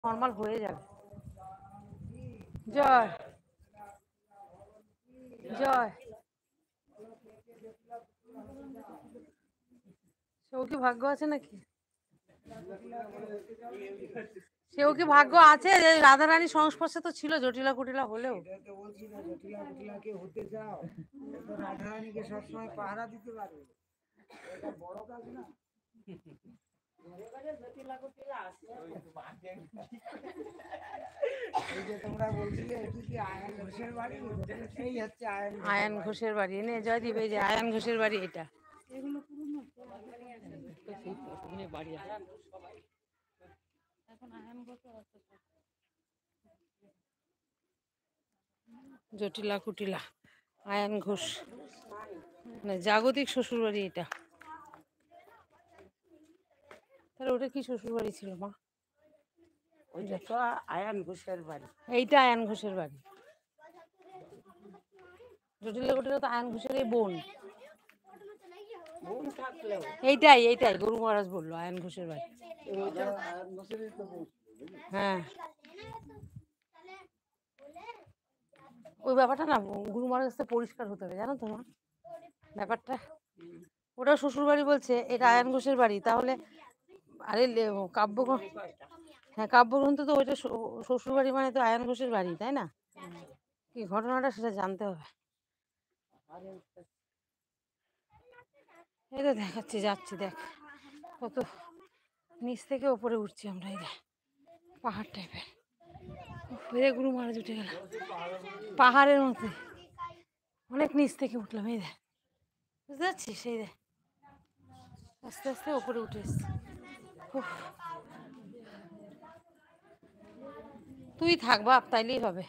Normal হয়ে যাবে। জয় জয়, সেও কি ভাগ্য আছে নাকি? সেও কি ভাগ্য আছে যে রাধারানীর সংস্পর্শে তো ছিল, জটিলা কুটিলা হলেও। হতে যাও রাধারানীকে সবসময় পাহারা দিতে পারবে, এটা বড় কাজ না। তোমরা বলছিলে এটি কি আয়ন ঘোষের বাড়ি? এই হচ্ছে আয়ন ঘোষের বাড়ি। এনে জয়দীপ, এই যে আয়ন ঘোষের বাড়ি এটা। জটিলা কুটিলা আয়ন ঘোষ, মানে জাগতিক শ্বশুর বাড়ি এটা। তাহলে ওটা কি শ্বশুর বাড়ি ছিল মা? ওইটা তো আয়ন ঘোষের বাড়ি। এইটা আয়ন ঘোষের বাড়ি। জটিলা কুটিলা তো আয়ন ঘোষের এই বোন। এইটাই গুরু মহারাজ বললো আয়ন ঘোষের বাড়ি। হ্যাঁ, ওই ব্যাপারটা না গুরু মহারাজ কাছে পরিষ্কার হতে হবে, জানো তো মা ব্যাপারটা। ওটা শ্বশুর বাড়ি বলছে, এটা আয়ন ঘোষের বাড়ি। তাহলে আরে কাব্যগ্রন্থ, হ্যাঁ কাব্যগ্রন্থ তো ওইটা শ্বশুর বাড়ি মানে তো আয়ন ঘোষের বাড়ি, তাই না? কি ঘটনাটা সেটা জানতে হবে। এই তো দেখাচ্ছি, যাচ্ছি দেখ কত নিচ থেকে ওপরে উঠছি আমরা। এই দেখ পাহাড় টাইপের, গুরু মহারাজ উঠে গেল পাহাড়ের মধ্যে, অনেক নিচ থেকে উঠলাম। এই দেখ, বুঝতে পারছিস? সেই দেখ আস্তে আস্তে ওপরে উঠে এসছি। তুই থাক বাপ, তাইলেই হবে।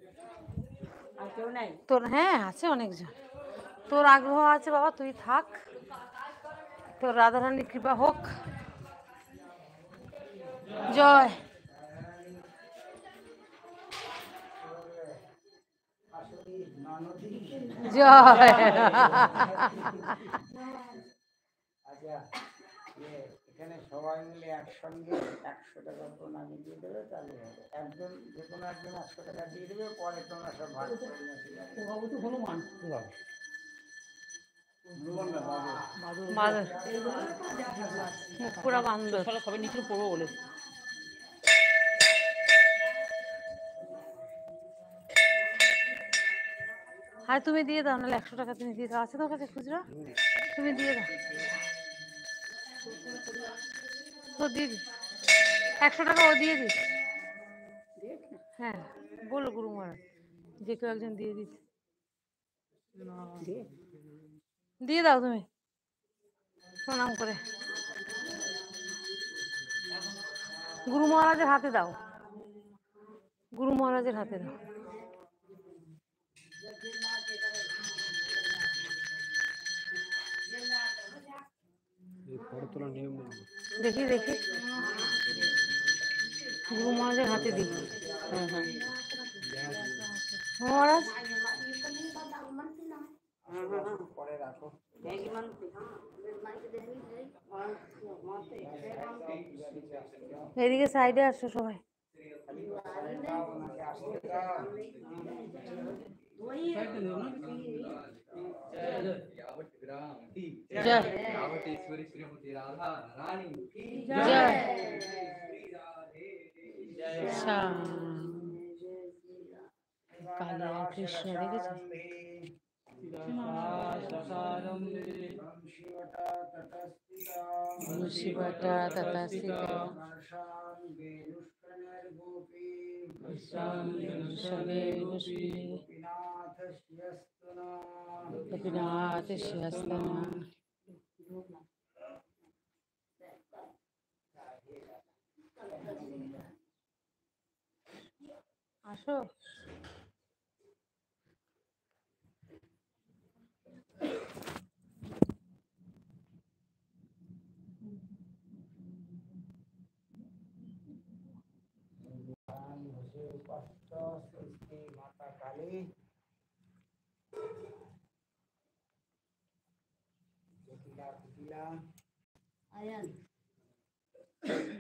তোর হ্যাঁ আছে অনেকজন, তোর আগ্রহ আছে বাবা, তুই থাক, তোর রাধারানীর কৃপা হোক। জয় জয়। এখানে সবাই মিলে একসঙ্গে 100 টাকা প্রণামী দিয়ে দেবে, তাহলে হবে। একজন যে কোনো একজন 100 টাকা দিয়ে দেবে, পরে তোমরা সব ভাগ করে নেবে। হনুমান পুরা বান্দর সবাই নিচে পড়বো বলে। হ্যাঁ তুমি দিয়ে দাও, নাহলে 100 টাকা তুমি দিয়ে দাও। আছে তোর কাছে খুচরো? তুমি দিয়ে দাও, তো দিয়ে দি 100 টাকা ও দিয়ে দিস। হ্যাঁ বলো গুরু মহারাজ যে কেউ একজন দিয়ে দিস, দিয়ে দাও তুমি প্রণাম করে গুরু মহারাজের হাতে দাও, গুরু মহারাজের হাতে দাও। দেখি দেখি গুরু মহারাজের হাতে দিই। মহারাজ পরে রাখো। এদিকে সাইডে আসো সবাই। জয় জয় কালী আর কৃষ্ণ দেখেছো? শিবটা তথাস্থিত গোপীনাথ শিয়াস্তনা। আসো মাতা কালী, জটিলা কুটিলা আয়ন